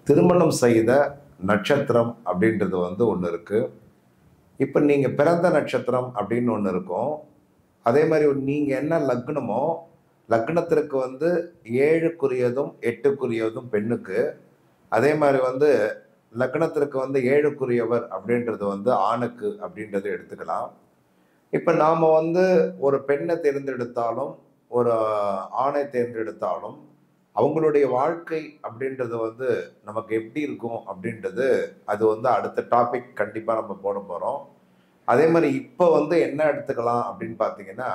திருமணம் செய்த நட்சத்திரம் அப்படின்றது ஒன்று இருக்குது. இப்போ நீங்கள் பிறந்த நட்சத்திரம் அப்படின்னு ஒன்று இருக்கும். அதே மாதிரி நீங்கள் என்ன லக்னமோ, லக்னத்திற்கு 7க்குரியதும் 8க்குரியதும் பெண்ணுக்கு. அதே மாதிரி லக்னத்திற்கு 7க்குரியவர் அப்படின்றது ஆணுக்கு அப்படின்றத எடுத்துக்கலாம். இப்போ நாம் ஒரு பெண்ணை தேர்ந்தெடுத்தாலும் ஒரு ஆணை தேர்ந்தெடுத்தாலும் அவங்களுடைய வாழ்க்கை அப்படின்றது நமக்கு எப்படி இருக்கும் அப்படின்றது அது அடுத்த டாபிக் கண்டிப்பாக நம்ம போட போகிறோம். அதே மாதிரி இப்போ என்ன எடுத்துக்கலாம் அப்படின்னு பார்த்தீங்கன்னா,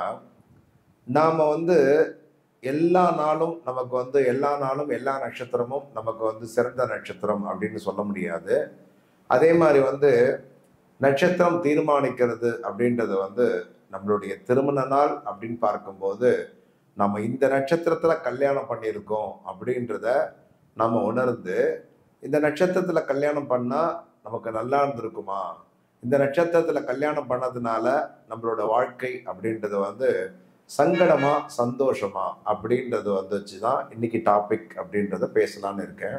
நாம் எல்லா நாளும் நமக்கு எல்லா நாளும் எல்லா நட்சத்திரமும் நமக்கு சிறந்த நட்சத்திரம் அப்படின்னு சொல்ல முடியாது. அதே மாதிரி நட்சத்திரம் தீர்மானிக்கிறது அப்படின்றது நம்மளுடைய திருமண நாள் அப்படின்னு பார்க்கும்போது நம்ம இந்த நட்சத்திரத்தில் கல்யாணம் பண்ணியிருக்கோம் அப்படின்றத நம்ம உணர்ந்து, இந்த நட்சத்திரத்தில் கல்யாணம் பண்ணால் நமக்கு நல்லா இருந்திருக்குமா, இந்த நட்சத்திரத்தில் கல்யாணம் பண்ணதுனால நம்மளோட வாழ்க்கை அப்படின்றது சங்கடமா சந்தோஷமா அப்படின்றது வச்சு தான் இன்னைக்கு டாபிக் அப்படின்றத பேசலான்னு இருக்கேன்.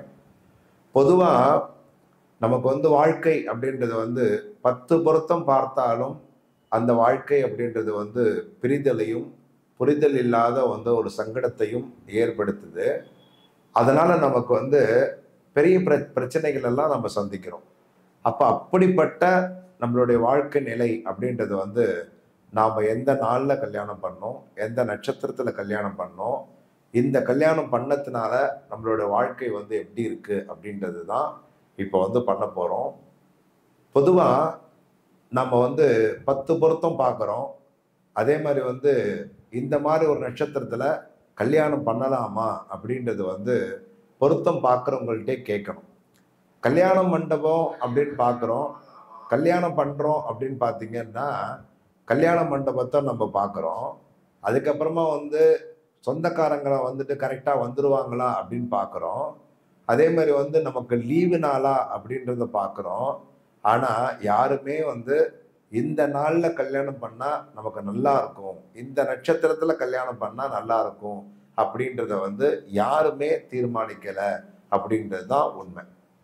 பொதுவாக நமக்கு வாழ்க்கை அப்படின்றது 10 பொருத்தம் பார்த்தாலும் அந்த வாழ்க்கை அப்படின்றது பிரிதலையும் புரிதல் இல்லாத ஒரு சங்கடத்தையும் ஏற்படுத்துது. அதனால நமக்கு பெரிய பிரச்சனைகள் எல்லாம் நம்ம சந்திக்கிறோம். அப்போ அப்படிப்பட்ட நம்மளுடைய வாழ்க்கை நிலை அப்படின்றது நாம் எந்த நாளில் கல்யாணம் பண்ணோம், எந்த நட்சத்திரத்தில் கல்யாணம் பண்ணோம், இந்த கல்யாணம் பண்ணதுனால நம்மளோட வாழ்க்கை எப்படி இருக்குது அப்படின்றது தான் இப்போ பண்ண போகிறோம். பொதுவாக நம்ம 10 பொருத்தம் பார்க்குறோம். அதே மாதிரி இந்த மாதிரி ஒரு நட்சத்திரத்தில் கல்யாணம் பண்ணலாமா அப்படின்றது பொருத்தம் பார்க்குறவங்கள்ட்டே கேட்கணும். கல்யாண மண்டபம் அப்படின்னு பார்க்குறோம், கல்யாணம் பண்ணுறோம் அப்படின்னு பார்த்தீங்கன்னா கல்யாண மண்டபத்தை நம்ம பார்க்குறோம். அதுக்கப்புறமா சொந்தக்காரங்களை கரெக்டாக வந்துடுவாங்களா அப்படின்னு பார்க்குறோம். அதே மாதிரி நமக்கு லீவு நாளா அப்படின்றத பார்க்குறோம். ஆனால் யாருமே இந்த நாளில் கல்யாணம் பண்ணால் நமக்கு நல்லா இருக்கும், இந்த நட்சத்திரத்தில் கல்யாணம் பண்ணால் நல்லா இருக்கும் அப்படின்றத யாருமே தீர்மானிக்கலை அப்படின்றது தான் உண்மை.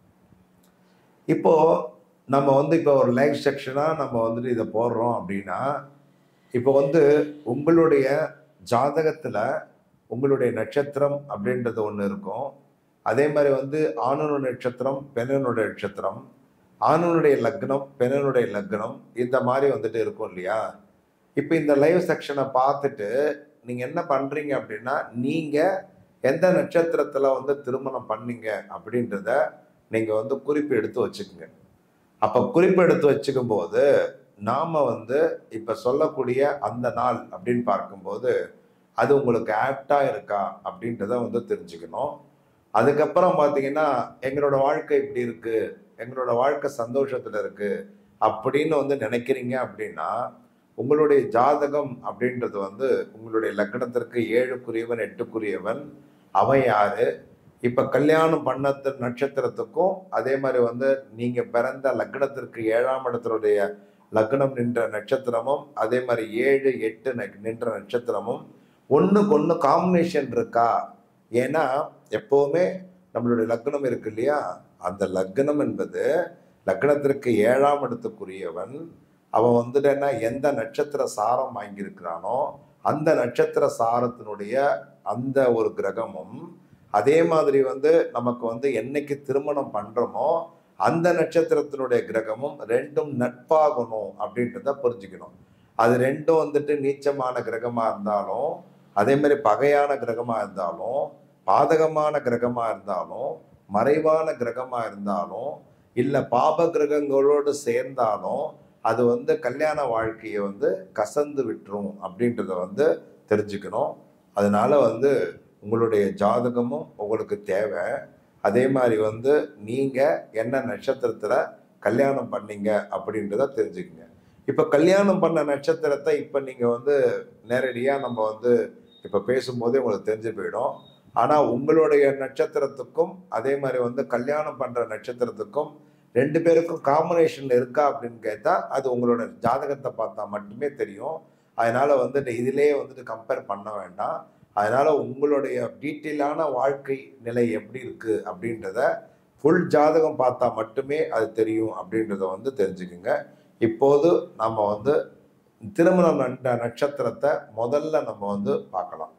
இப்போ நம்ம இப்போ ஒரு லைவ் செக்ஷனாக நம்ம இதை போடுறோம் அப்படின்னா, இப்போ உங்களுடைய ஜாதகத்தில் உங்களுடைய நட்சத்திரம் அப்படின்றது ஒன்று இருக்கும். அதே மாதிரி ஆணுடைய நட்சத்திரம், பெண்ணுடைய நட்சத்திரம், ஆணுடைய லக்னம், பெண்ணுடைய லக்னம், இந்த மாதிரி இருக்கும் இல்லையா. இப்போ இந்த லைவ் செக்ஷனை பார்த்துட்டு நீங்கள் என்ன பண்ணுறீங்க அப்படின்னா, நீங்கள் எந்த நட்சத்திரத்தில் திருமணம் பண்ணீங்க அப்படின்றத நீங்கள் குறிப்பு எடுத்து வச்சுக்கோங்க. அப்போ குறிப்பு எடுத்து வச்சுக்கும் போது நாம் இப்போ சொல்லக்கூடிய அந்த நாள் அப்படின்னு பார்க்கும்போது அது உங்களுக்கு ஆப்டாக இருக்கா அப்படின்றத தெரிஞ்சுக்கணும். அதுக்கப்புறம் பார்த்தீங்கன்னா, எங்களோட வாழ்க்கை இப்படி இருக்குது, எங்களோட வாழ்க்கை சந்தோஷத்தில் இருக்குது அப்படின்னு நினைக்கிறீங்க அப்படின்னா, உங்களுடைய ஜாதகம் அப்படின்றது உங்களுடைய லக்னத்திற்கு 7க்குரியவன் 8க்குரியவன் அவன் யாரு, இப்போ கல்யாணம் பண்ண நட்சத்திரத்துக்கும் அதே மாதிரி நீங்கள் பிறந்த லக்னத்திற்கு 7ஆம் இடத்தினுடைய லக்னம் நின்ற நட்சத்திரமும் அதே மாதிரி 7, 8 நின்ற நட்சத்திரமும் ஒன்றுக்கு ஒன்று காம்பினேஷன் இருக்கா. ஏன்னா எப்போவுமே நம்மளுடைய லக்னம் இருக்கு இல்லையா, அந்த லக்னம் என்பது லக்னத்திற்கு 7ஆம் இடத்துக்குரியவன் அவன் என்ன எந்த நட்சத்திர சாரம் வாங்கியிருக்கிறானோ அந்த நட்சத்திர சாரத்தினுடைய அந்த ஒரு கிரகமும், அதே மாதிரி நமக்கு என்னைக்கு திருமணம் பண்ணுறோமோ அந்த நட்சத்திரத்தினுடைய கிரகமும் ரெண்டும் நட்பாகணும் அப்படின்றத புரிஞ்சுக்கணும். அது ரெண்டும் நீச்சமான கிரகமாக இருந்தாலும், அதே மாதிரி பகையான கிரகமாக இருந்தாலும், பாதகமான கிரகமாக இருந்தாலும், மறைவான கிரகமாக இருந்தாலும், இல்லை பாப கிரகங்களோடு சேர்ந்தாலும் அது கல்யாண வாழ்க்கையை கசந்து விட்டுரும் அப்படின்றத தெரிஞ்சுக்கணும். அதனால உங்களுடைய ஜாதகமும் உங்களுக்கு தேவை. அதே மாதிரி நீங்கள் என்ன நட்சத்திரத்தில் கல்யாணம் பண்ணீங்க அப்படின்றத தெரிஞ்சுக்கங்க. இப்போ கல்யாணம் பண்ண நட்சத்திரத்தை இப்போ நீங்கள் நேரடியாக நம்ம இப்போ பேசும்போதே உங்களுக்கு தெரிஞ்சு போயிடும். ஆனால் உங்களுடைய நட்சத்திரத்துக்கும் அதே மாதிரி கல்யாணம் பண்ணுற நட்சத்திரத்துக்கும் 2 பேருக்கும் காம்பினேஷன் இருக்கா அப்படின்னு கேட்டால் அது உங்களோட ஜாதகத்தை பார்த்தா மட்டுமே தெரியும். அதனால் இதிலே கம்பேர் பண்ண வேண்டாம். அதனால் உங்களுடைய டீட்டெயிலான வாழ்க்கை நிலை எப்படி இருக்குது அப்படின்றத ஃபுல் ஜாதகம் பார்த்தா மட்டுமே அது தெரியும் அப்படின்றத வந்து தெரிஞ்சுக்குங்க. இப்போது நம்ம வந்து திருமணம் நட்சத்திரத்தை முதல்ல நம்ம வந்து பார்க்கலாம்.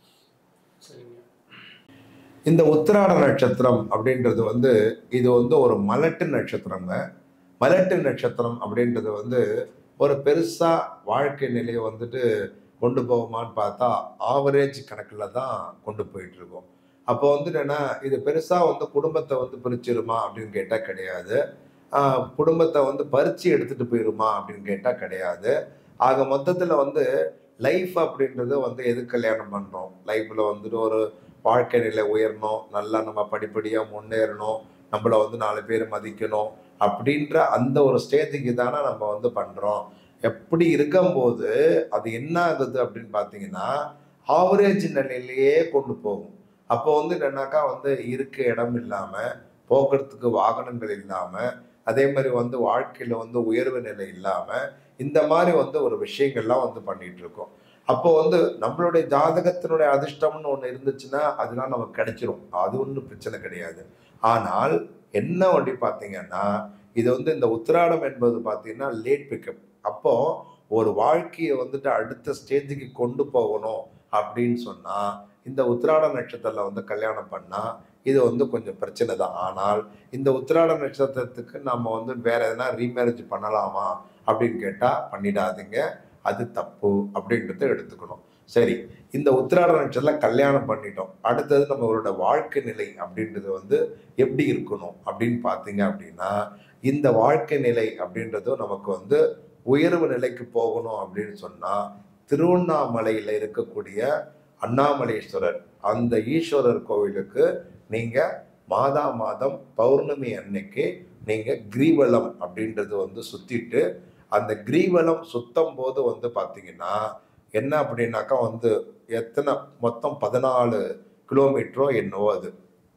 இந்த உத்திராட நட்சத்திரம் அப்படின்றது வந்து இது வந்து ஒரு மலட்டு நட்சத்திரங்க. மலட்டு நட்சத்திரம் அப்படின்றது வந்து ஒரு பெருசா வாழ்க்கை நிலையை வந்துட்டு கொண்டு போகுமான்னு பார்த்தா ஆவரேஜ் கணக்கில் தான் கொண்டு போயிட்டு இருக்கோம். அப்போ வந்து என்னன்னா இது பெருசா வந்து குடும்பத்தை வந்து பிரிச்சிருமா அப்படின்னு கேட்டால் கிடையாது. குடும்பத்தை வந்து பறிச்சு எடுத்துட்டு போயிருமா அப்படின்னு கேட்டால் கிடையாது. ஆக மொத்தத்தில் வந்து லைஃப் அப்படின்றது வந்து எது கல்யாணம் பண்ணுறோம், லைஃப்பில் வந்துட்டு ஒரு வாழ்க்கை நிலை உயரணும், நல்லா நம்ம படிப்படியாக முன்னேறணும், நம்மளை வந்து 4 பேர் மதிக்கணும் அப்படின்ற அந்த ஒரு ஸ்டேஜுக்கு தானே நம்ம வந்து பண்ணுறோம். எப்படி இருக்கும்போது அது என்ன ஆகுது அப்படின்னு பார்த்தீங்கன்னா ஆவரேஜ் நிலையிலேயே கொண்டு போகும். அப்போ வந்து என்னன்னாக்கா வந்து இருக்க இடம் இல்லாமல், போக்குறதுக்கு வாகனங்கள் இல்லாமல், அதே மாதிரி வந்து வாழ்க்கையில் வந்து உயர்வு நிலை இல்லாமல் இந்த மாதிரி வந்து ஒரு விஷயங்கள்லாம் வந்து பண்ணிட்டு இருக்கோம். அப்போ வந்து நம்மளுடைய ஜாதகத்தினுடைய அதிர்ஷ்டம்னு ஒன்று இருந்துச்சுன்னா அதெல்லாம் நமக்கு கிடைச்சிரும், அது ஒன்றும் பிரச்சனை கிடையாது. ஆனால் என்ன அப்படி பார்த்தீங்கன்னா இது வந்து இந்த உத்திராடம் என்பது பார்த்தீங்கன்னா லேட் பிக்கப். அப்போ ஒரு வாழ்க்கையை வந்துட்டு அடுத்த ஸ்டேஜுக்கு கொண்டு போகணும் அப்படின்னு சொன்னா இந்த உத்திராட நட்சத்திரத்தில் வந்து கல்யாணம் பண்ணா இது வந்து கொஞ்சம் பிரச்சனை தான். ஆனால் இந்த உத்திராட நட்சத்திரத்துக்கு நம்ம வந்து வேற எதனா ரீமேரேஜ் பண்ணலாமா அப்படின்னு கேட்டால் பண்ணிடாதீங்க, அது தப்பு அப்படின்றத எடுத்துக்கணும். சரி, இந்த உத்திராட நட்சத்திரத்தில் கல்யாணம் பண்ணிட்டோம், அடுத்தது நம்மளோட வாழ்க்கை நிலை அப்படின்றது வந்து எப்படி இருக்கணும் அப்படின்னு பார்த்தீங்க அப்படின்னா இந்த வாழ்க்கை நிலை அப்படின்றது நமக்கு வந்து உயர்வு நிலைக்கு போகணும் அப்படின்னு சொன்னால் திருவண்ணாமலையில் இருக்கக்கூடிய அண்ணாமலேஸ்வரர் அந்த ஈஸ்வரர் கோவிலுக்கு நீங்கள் மாதம் பௌர்ணமி அன்னைக்கு நீங்கள் கிரிவலம் அப்படின்றது வந்து சுற்றிட்டு அந்த கிரிவலம் சுத்தம் போது வந்து பார்த்தீங்கன்னா என்ன அப்படின்னாக்கா வந்து எத்தனை மொத்தம் 14 கிலோமீட்டரோ என்னவோ, அது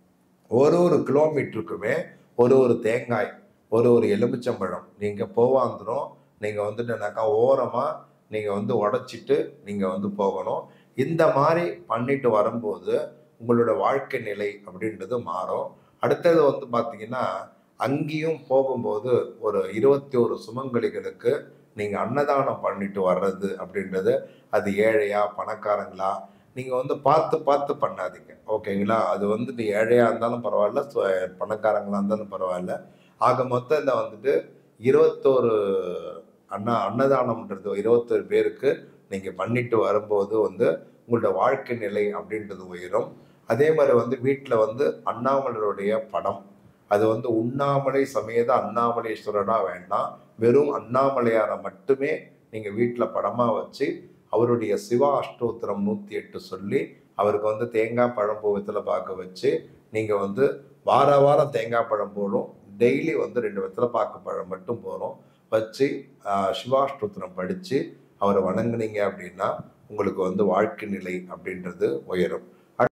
ஒரு கிலோமீட்டருக்குமே ஒரு தேங்காய், ஒரு எலுமிச்சம்பழம் நீங்கள் போவாந்துரும் நீங்கள் வந்துட்டுனாக்கா ஓரமாக நீங்கள் வந்து உடைச்சிட்டு நீங்கள் வந்து போகணும். இந்த மாதிரி பண்ணிட்டு வரும்போது உங்களோட வாழ்க்கை நிலை அப்படின்றது மாறும். அடுத்தது வந்து பார்த்தீங்கன்னா அங்கேயும் போகும்போது ஒரு 21 சுமங்கலிகளுக்கு நீங்கள் அன்னதானம் பண்ணிட்டு வர்றது அப்படின்றது அது ஏழையா பணக்காரங்களா நீங்கள் வந்து பார்த்து பண்ணாதீங்க, ஓகேங்களா? அது வந்துட்டு ஏழையாக இருந்தாலும் பரவாயில்ல, பணக்காரங்களாக இருந்தாலும் பரவாயில்ல. ஆக மொத்தத்தில் வந்துட்டு 21 அன்னதானம்ன்றது 21 பேருக்கு நீங்கள் பண்ணிட்டு வரும்போது வந்து உங்களோட வாழ்க்கை நிலை அப்படின்றது உயரும். அதே மாதிரி வந்து வீட்டில் வந்து அண்ணாமலருடைய படம், அது வந்து உண்ணாமலை சமேத அண்ணாமலேஸ்வரராக வேண்டாம், வெறும் அண்ணாமலையாரை மட்டுமே நீங்கள் வீட்டில் படமாக வச்சு அவருடைய சிவா அஷ்டோத்திரம் 108 சொல்லி அவருக்கு வந்து தேங்காய் பழம் பூவத்தில் பார்க்க வச்சு நீங்கள் வந்து வாரம் தேங்காய் பழம் போடும், டெய்லி வந்து 2 வெத்தலை பாக்கு பழம் மட்டும் போகிறோம் வச்சு சிவாஷ்டோத்திரம் படித்து அவரை வணங்குனீங்க அப்படின்னா உங்களுக்கு வந்து வாழ்க்கை நிலை அப்படின்றது உயரும்.